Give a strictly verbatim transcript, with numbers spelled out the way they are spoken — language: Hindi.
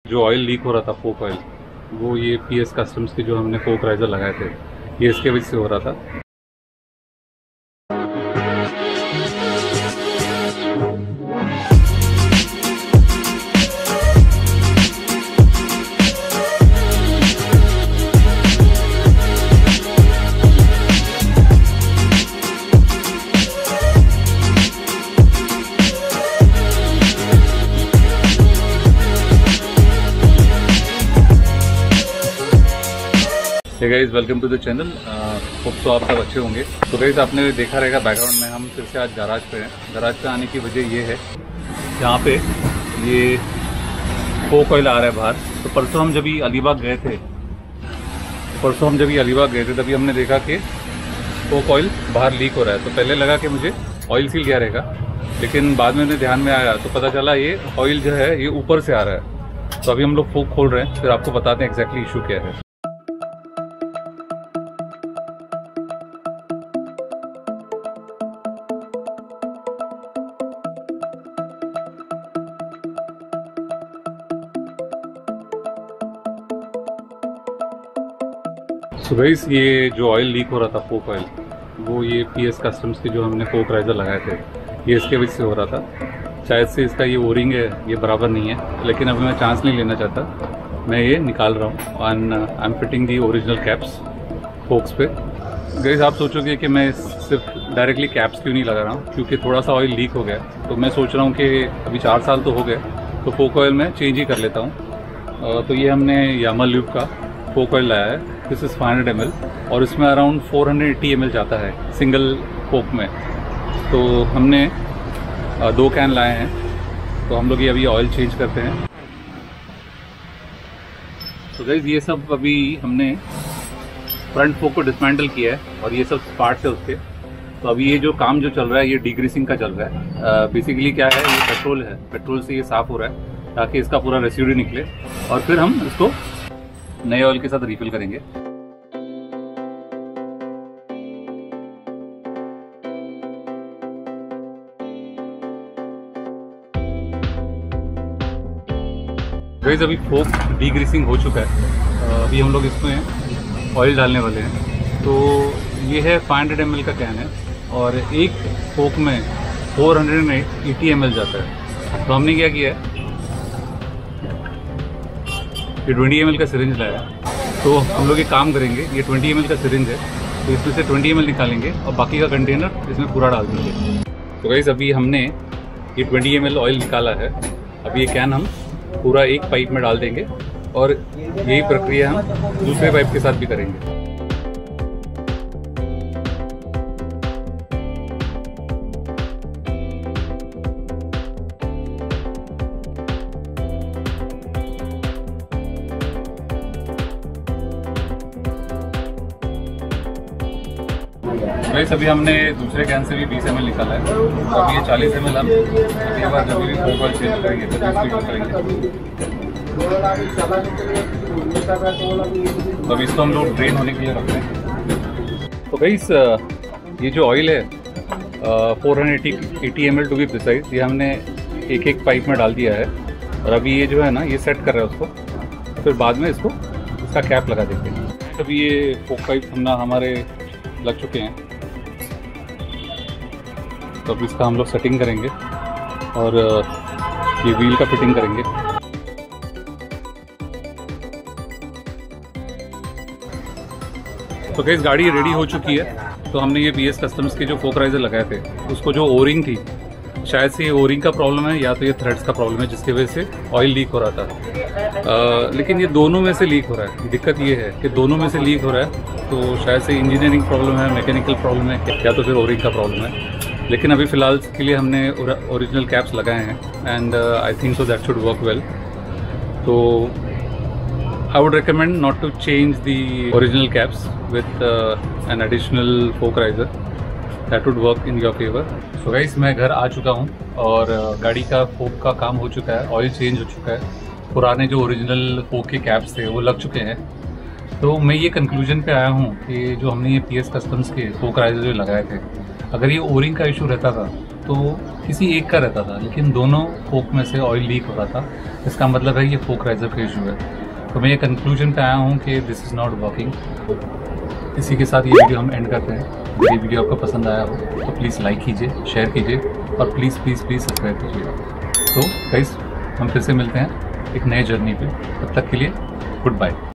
जो ऑयल लीक हो रहा था फोक ऑयल, वो ये पीएस कस्टम्स के जो हमने फोक राइजर लगाए थे ये इसके वजह से हो रहा था। Hey guys, welcome to the channel. Hope so आप सब अच्छे होंगे। तो गाइस, आपने देखा रहेगा बैकग्राउंड में हम फिर से आज गैराज पे हैं। गैराज पे आने की वजह ये है, यहाँ पे ये फोक ऑयल आ रहा है बाहर। तो परसों हम जब भी अलीबाग गए थे परसों हम जब भी अलीबाग गए थे तभी हमने देखा कि फोक ऑयल बाहर लीक हो रहा है। तो पहले लगा कि मुझे ऑयल सील गया रहेगा, लेकिन बाद में ध्यान में आया तो पता चला ये ऑयल जो है ये ऊपर से आ रहा है। तो अभी हम लोग फोक खोल रहे हैं, फिर आपको बताते हैं एग्जैक्टली इशू क्या है। तो गाइस, ये जो ऑयल लीक हो रहा था फोक ऑयल, वो ये पीएस कस्टम्स के जो हमने फोक राइजर लगाए थे ये इसके वजह से हो रहा था। शायद से इसका ये ओरिंग है ये बराबर नहीं है, लेकिन अभी मैं चांस नहीं लेना चाहता, मैं ये निकाल रहा हूँ। And I am fitting the original caps forks पे। गाइस, आप सोचोगे कि मैं सिर्फ डायरेक्टली कैप्स क्यों नहीं लगा रहा हूँ, क्योंकि थोड़ा सा ऑयल लीक हो गया। तो मैं सोच रहा हूँ कि अभी चार साल तो हो गए, तो फोक ऑयल मैं चेंज ही कर लेता हूँ। तो ये हमने यामा ल्यूब का फोक ऑयल लाया है। This is five hundred M L और इसमें around four hundred eighty M L जाता है सिंगल फोक में। तो हमने दो कैन लाए हैं, तो हम लोग ये अभी ऑयल चेंज करते हैं। तो गाइस, ये सब अभी हमने फ्रंट फोक को डिसमेंटल किया है और ये सब पार्ट्स है उसके। तो अभी ये जो काम जो चल रहा है ये डीग्रीसिंग का चल रहा है। बेसिकली क्या है, ये पेट्रोल है, पेट्रोल से ये साफ़ हो रहा है ताकि इसका पूरा रेसिड्यू निकले और फिर हम इसको नए ऑयल के साथ रिफिल करेंगे। गाइस, अभी फोक डीग्रीसिंग हो चुका है। अभी हम लोग इसमें ऑयल डालने वाले हैं। तो ये है फाइव हंड्रेड एम एल का कैन है और एक फोक में four hundred eighty M L जाता है। तो हमने क्या किया है, ये ट्वेंटी एम एल का सिरिंज लाया है। तो हम लोग ये काम करेंगे, ये ट्वेंटी एम एल का सिरिंज है, तो इसमें से ट्वेंटी एम एल निकालेंगे और बाकी का कंटेनर इसमें पूरा डाल देंगे। तो गाइस, अभी हमने ये ट्वेंटी एम एल ऑयल निकाला है। अभी ये कैन हम पूरा एक पाइप में डाल देंगे और यही प्रक्रिया हम दूसरे पाइप के साथ भी करेंगे। गाइस, अभी हमने दूसरे कैन से भी बीस एम एल निकाला है। तो अभी ये चालीस एम एल हम अगली बार जब भी फोक ऑयल चेंज करेंगे तो इसको करेंगे। तो अभी इसको हम लोग ड्रेन होने के लिए रख रहे हैं। तो गाइस, ये जो ऑयल है four hundred eighty M L to be precise, ये हमने एक एक पाइप में डाल दिया है और अभी ये जो है ना ये सेट कर रहा है उसको, फिर बाद में इसको इसका कैप लगा देते हैं। अभी ये फोक पाइप हमने हमारे लग चुके हैं, तो अब इसका हम लोग सेटिंग करेंगे और ये व्हील का फिटिंग करेंगे। तो गाइस, गाड़ी रेडी हो चुकी है। तो हमने ये पीएस कस्टम्स के जो फोक राइजर लगाए थे उसको जो ओरिंग थी, शायद से ये ओरिंग का प्रॉब्लम है या तो ये थ्रेड्स का प्रॉब्लम है जिसकी वजह से ऑयल लीक हो रहा था। आ, लेकिन ये दोनों में से लीक हो रहा है। दिक्कत ये है कि दोनों में से लीक हो रहा है, तो शायद से इंजीनियरिंग प्रॉब्लम है, मैकेनिकल प्रॉब्लम है या तो फिर ओरिंग का प्रॉब्लम है। लेकिन अभी फ़िलहाल के लिए हमने ओरिजिनल कैप्स लगाए हैं and I think so that should work well. तो I would recommend not to change the original caps with an additional fork riser, that would work in your favour. So guys, मैं घर आ चुका हूँ और गाड़ी का फोक का काम हो चुका है, ऑयल चेंज हो चुका है, पुराने जो ओरिजिनल फोक के कैप्स थे वो लग चुके हैं। तो मैं ये कंक्लूजन पे आया हूँ कि जो हमने ये पीएस कस्टम्स के फोक राइजर जो लगाए थे, अगर ये ओरिंग का इशू रहता था तो किसी एक का रहता था, लेकिन दोनों फोक में से ऑयल लीक हो रहा था। इसका मतलब है ये फोक राइजर का इशू है। तो मैं ये कंक्लूजन पे आया हूँ कि दिस इज़ नॉट वर्किंग। इसी के साथ ये वीडियो हम एंड करते हैं। अगर ये वीडियो आपको पसंद आया हो तो प्लीज़ लाइक कीजिए, शेयर कीजिए और प्लीज़ प्लीज़ प्लीज़ सब्सक्राइब कीजिएगा। तो गाइस, हम फिर से मिलते हैं एक नए जर्नी पे। तब तक के लिए गुड बाय।